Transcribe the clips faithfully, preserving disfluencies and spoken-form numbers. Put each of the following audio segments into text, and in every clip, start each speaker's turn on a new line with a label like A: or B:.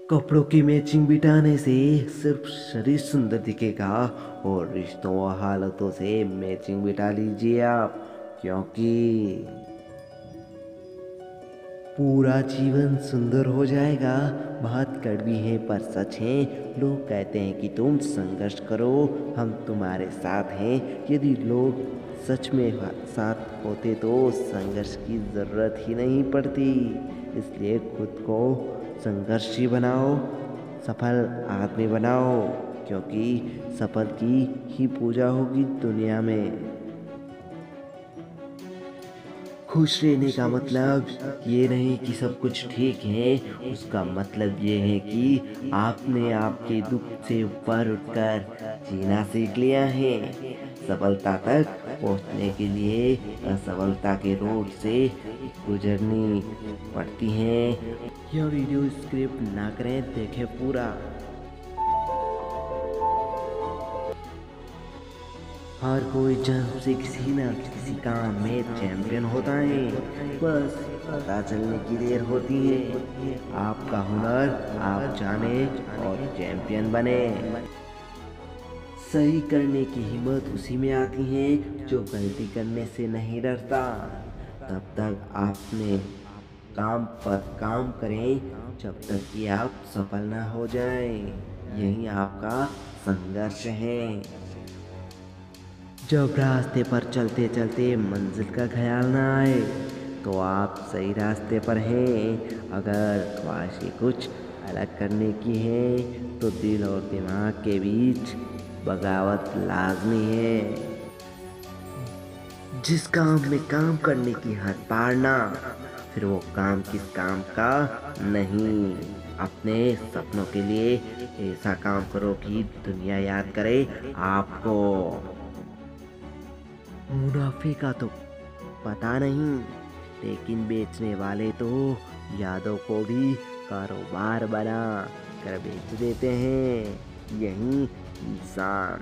A: कपड़ों की मैचिंग बिटाने से सिर्फ शरीर सुंदर दिखेगा और रिश्तों व हालतों से मैचिंग बिटा लीजिए आप, क्योंकि पूरा जीवन सुंदर हो जाएगा। बात कड़वी है पर सच है। लोग कहते हैं कि तुम संघर्ष करो, हम तुम्हारे साथ हैं। यदि लोग सच में साथ होते तो संघर्ष की ज़रूरत ही नहीं पड़ती। इसलिए खुद को संघर्षी बनाओ, सफल आदमी बनाओ, क्योंकि सफल की ही पूजा होगी दुनिया में। खुश रहने का मतलब ये नहीं कि सब कुछ ठीक है, उसका मतलब ये है कि आपने आपके दुख से ऊपर उठकर जीना सीख लिया है। सफलता तक पहुंचने के लिए असफलता के रोड से गुजरनी पड़ती है। यह वीडियो स्क्रिप्ट ना करें, देखें पूरा। हर कोई जन्म से किसी न किसी काम में चैंपियन होता है, बस पता चलने की देर होती है। आपका हुनर आप जाने और चैंपियन बने। सही करने की हिम्मत उसी में आती है जो गलती करने से नहीं डरता। तब तक आपने काम पर काम करें जब तक कि आप सफल ना हो जाएं। यही आपका संघर्ष है। जब रास्ते पर चलते चलते मंजिल का ख्याल ना आए तो आप सही रास्ते पर हैं। अगर ख्वाहिशें कुछ अलग करने की है तो दिल और दिमाग के बीच बगावत लाजमी है। जिस काम में काम करने की हद पारना, फिर वो काम किस काम का नहीं। अपने सपनों के लिए ऐसा काम करो कि दुनिया याद करे आपको। मुनाफे का तो पता नहीं, लेकिन बेचने वाले तो यादों को भी कारोबार बना कर बेच देते हैं। यही इंसान।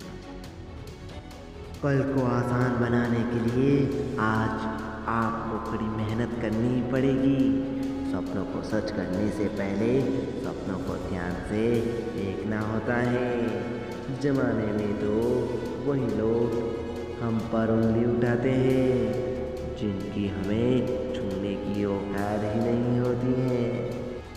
A: कल को आसान बनाने के लिए आज आपको कड़ी मेहनत करनी पड़ेगी। सपनों को सच करने से पहले सपनों को ध्यान से देखना होता है। जमाने में तो वही लोग हम पर उंगली उठाते हैं जिनकी हमें छूने की औकात ही नहीं होती है।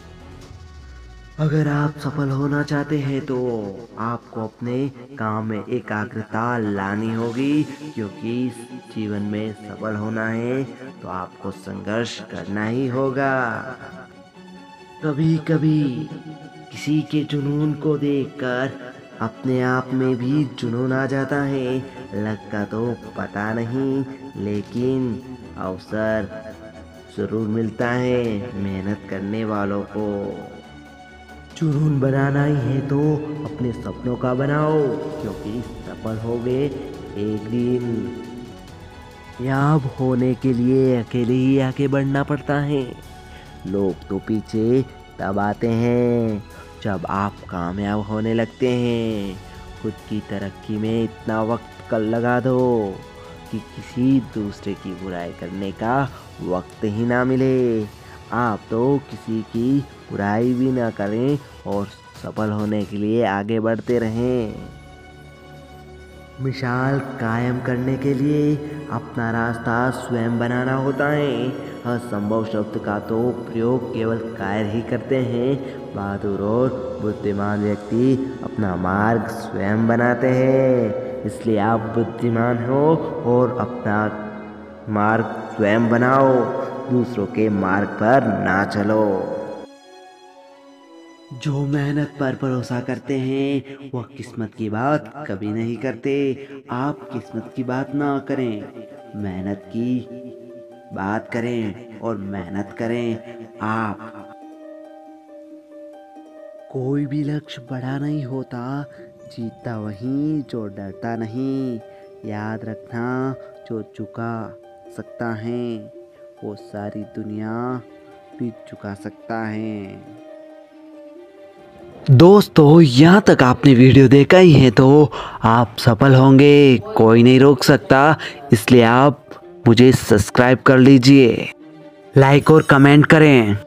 A: अगर आप सफल होना चाहते हैं तो आपको अपने काम में एकाग्रता लानी होगी, क्योंकि जीवन में सफल होना है तो आपको संघर्ष करना ही होगा। कभी कभी किसी के जुनून को देखकर अपने आप में भी जुनून आ जाता है। लगता तो पता नहीं, लेकिन अवसर जरूर मिलता है मेहनत करने वालों को। जुनून बनाना ही है तो अपने सपनों का बनाओ, क्योंकि सफल होगे एक दिन। याब होने के लिए अकेले ही आगे बढ़ना पड़ता है। लोग तो पीछे तब आते हैं जब आप कामयाब होने लगते हैं। खुद की तरक्की में इतना वक्त कर लगा दो कि किसी दूसरे की बुराई करने का वक्त ही ना मिले। आप तो किसी की बुराई भी ना करें और सफल होने के लिए आगे बढ़ते रहें। मिसाल कायम करने के लिए अपना रास्ता स्वयं बनाना होता है। असंभव शब्द का तो प्रयोग केवल कायर ही करते हैं। बहादुर और बुद्धिमान व्यक्ति अपना मार्ग स्वयं बनाते हैं। इसलिए आप बुद्धिमान हो और अपना मार्ग स्वयं बनाओ, दूसरों के मार्ग पर ना चलो। जो मेहनत पर भरोसा करते हैं वह किस्मत की बात कभी नहीं करते। आप किस्मत की बात ना करें, मेहनत की बात करें और मेहनत करें। आप कोई भी लक्ष्य बड़ा नहीं होता, जीतता वही जो डरता नहीं। याद रखना, जो चुका सकता है वो सारी दुनिया भी चुका सकता है। दोस्तों, यहाँ तक आपने वीडियो देखा ही है तो आप सफल होंगे, कोई नहीं रोक सकता। इसलिए आप मुझे सब्सक्राइब कर लीजिए, लाइक और कमेंट करें।